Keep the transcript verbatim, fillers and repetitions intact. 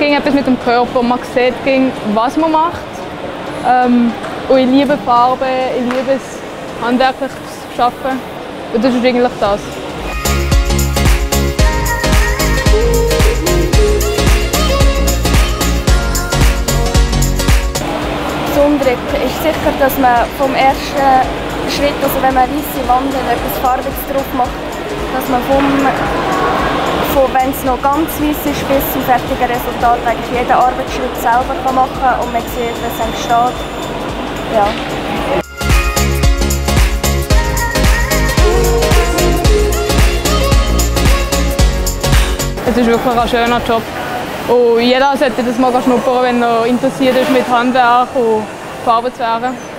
irgendetwas mit dem Körper. Man sieht, was man macht. Ähm, und ich liebe Farben, ich liebe es handwerklich zu arbeiten. Und das ist eigentlich das. Besonders ist sicher, dass man vom ersten Schritt, also wenn man weisse Wände etwas Farbiges drauf macht, dass man vom, von, wenn es noch ganz weiss ist, bis zum fertigen Resultat eigentlich jeden Arbeitsschritt selber machen kann und man sieht, was entsteht. Ja. Es ist wirklich ein schöner Job. Und jeder sollte das mal schnuppern, wenn er interessiert ist, mit Handwerk und Farben zu werden.